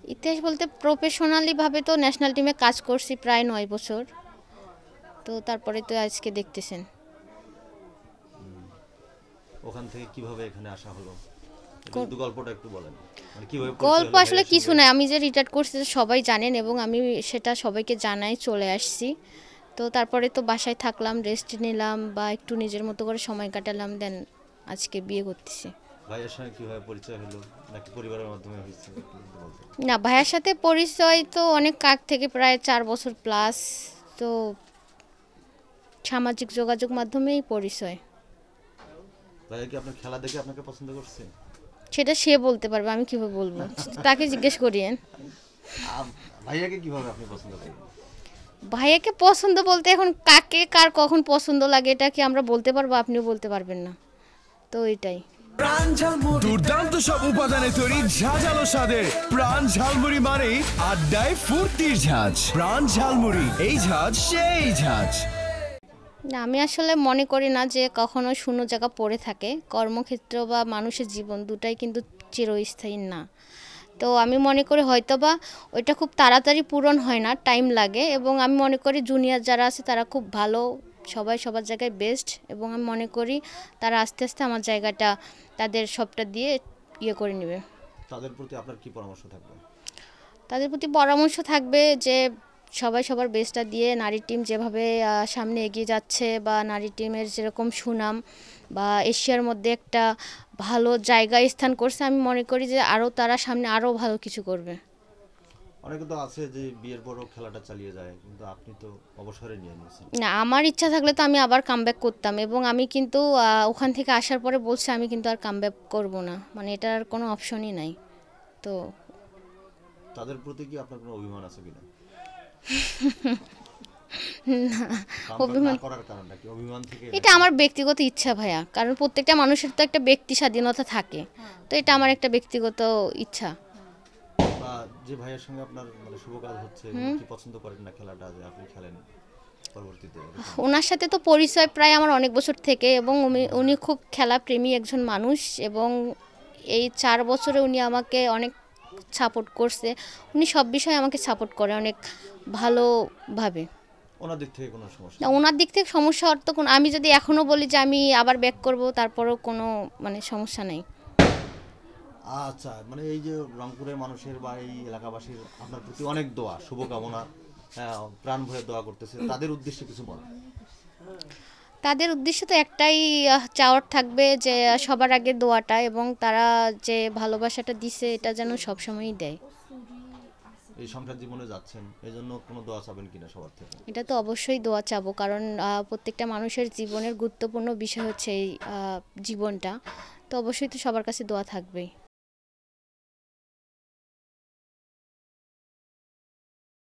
ইতিহাস বলতে প্রফেশনালি ভাবে তো ন্যাশনাল টিমে কাজ করছি প্রায় 9 বছর। তো তারপরে তো আজকে দেখতেছেন। ওখান থেকে কিভাবে এখানে আসা হলো? একটু গল্পটা একটু বলেন। মানে কিভাবে গল্প আসলে কিছু নাই, আমি যে রিটায়ার করছি সবাই জানেন এবং আমি সেটা সবাইকে জানাই চলে আসছি। তো তারপরে তো বাসায় থাকলাম, রেস্ট নিলাম বা একটু নিজের মতো করে সময় কাটালাম, দেন আজকে বিয়ে করতেছি। ভাইয়ের সঙ্গে কিভাবে পরিচয় হলো নাকি পরিবারের মাধ্যমে হয়েছে? না, ভাইয়ের সাথে পরিচয় তো অনেক আগ থেকে, প্রায় 4 বছর প্লাস। তো সামাজিক যোগাযোগ মাধ্যমেই পরিচয়। ভাইয়া কি আপনার খেলা দেখে আপনাকে পছন্দ করছে? সেটা সে বলতে পারবে, আমি কিভাবে বলবো, তাকে জিজ্ঞেস করিয়েন। ভাইয়াকে কিভাবে আপনি পছন্দ করেন? ভাইয়াকে পছন্দ বলতে এখন কাকে কার কখন পছন্দ লাগে এটা কি আমরা বলতে পারবো? আপনিও বলতে পারবেন না, তো এটাই। দুর্দান্ত সব উপাদানে তৈরি ঝাঁঝালো স্বাদের প্রাণ ঝালমুড়ি মানে আড্ডায় ফুর্তির ঝাঁঝ। প্রাণ ঝালমুড়ি, এই ঝাঁঝ সেই ঝাঁঝ। না, আমি আসলে মনে করি না যে কখনো শূন্য জায়গা পড়ে থাকে। কর্মক্ষেত্র বা মানুষের জীবন দুটাই কিন্তু চিরস্থায়ী না। তো আমি মনে করি হয়তোবা ওইটা খুব তাড়াতাড়ি পূরণ হয় না, টাইম লাগে। এবং আমি মনে করি জুনিয়র যারা আছে তারা খুব ভালো, সবাই সবার জায়গায় বেস্ট। এবং আমি মনে করি তারা আস্তে আস্তে আমার জায়গাটা তাদের সবটা দিয়ে ইয়ে করে নেবে। তাদের প্রতি আপনার কি পরামর্শ থাকবে? তাদের প্রতি পরামর্শ থাকবে যে সবাই সবার বেস্টটা দিয়ে, নারী টিম যেভাবে সামনে এগিয়ে যাচ্ছে বা নারী টিমের যেরকম সুনাম বা এশিয়ার মধ্যে একটা ভালো জায়গায় স্থান করছে, আমি মনে করি যে আরও তারা সামনে আরও ভালো কিছু করবে। অনেকে তো আছে যে বিয়ের পরও খেলাটা চালিয়ে যায়, কিন্তু আপনি তো অবসরে নিয়ে নিয়েছেন। না, আমার ইচ্ছা থাকলে তো আমি আবার কামব্যাক করতাম। এবং আমি কিন্তু ওখান থেকে আসার পরে বলছি আমি কিন্তু আর কামব্যাক করব না, মানে এটার কোনো অপশনই নাই। তো তাদের প্রতি কি আপনার কোনো অভিমান আছে কিনা? অভিমান করার কারণটা কি? অভিমান থেকে? এটা আমার ব্যক্তিগত ইচ্ছা ভাইয়া, কারণ প্রত্যেকটা মানুষের তো একটা ব্যক্তি স্বাধীনতা থাকে। তো এটা আমার একটা ব্যক্তিগত ইচ্ছা। বা যে ভাইয়ের সঙ্গে আপনার মানে শুভ কাজ হচ্ছে, কি পছন্দ করেন না খেলাটা যে আপনি খেলেন পরবর্তীতে? ওনার সাথে তো পরিচয় প্রায় আমার অনেক বছর থেকে এবং উনি খুব খেলাপ্রেমী একজন মানুষ। এবং এই 4 বছরে উনি আমাকে অনেক সাপোর্ট করছে। উনি সব বিষয়ে আমাকে সাপোর্ট করে অনেক ভালোভাবে। ওনার দিক থেকে কোনো সমস্যা? না, ওনার দিক থেকে সমস্যা হওয়ার তো কোনো, আমি যদি এখনও বলি যে আমি আবার ব্যাক করব তারপরেও কোনো মানে সমস্যা নেই। আচ্ছা, মানে এই যে রংপুরের মানুষের বা এই এলাকাবাসীর আপনার প্রতি অনেক দোয়া, শুভকামনা, প্রাণ ভরে দোয়া করতেছে, তাদের উদ্দেশ্যে কিছু বলেন। তাদের উদ্দেশ্য তো একটাই চাওয়ার থাকবে যে সবার আগে দোয়াটা, এবং তারা যে ভালোবাসাটা দিছে এটা যেন সবসময়ই দেয়। এই সংসার জীবনে যাচ্ছেন, এই জন্য কোনো দোয়া চাবেন কিনা সবার থেকে? এটা তো অবশ্যই দোয়া চাবো, কারণ প্রত্যেকটা মানুষের জীবনের গুরুত্বপূর্ণ বিষয় হচ্ছে এই জীবনটা। তো অবশ্যই তো সবার কাছে দোয়া থাকবেই।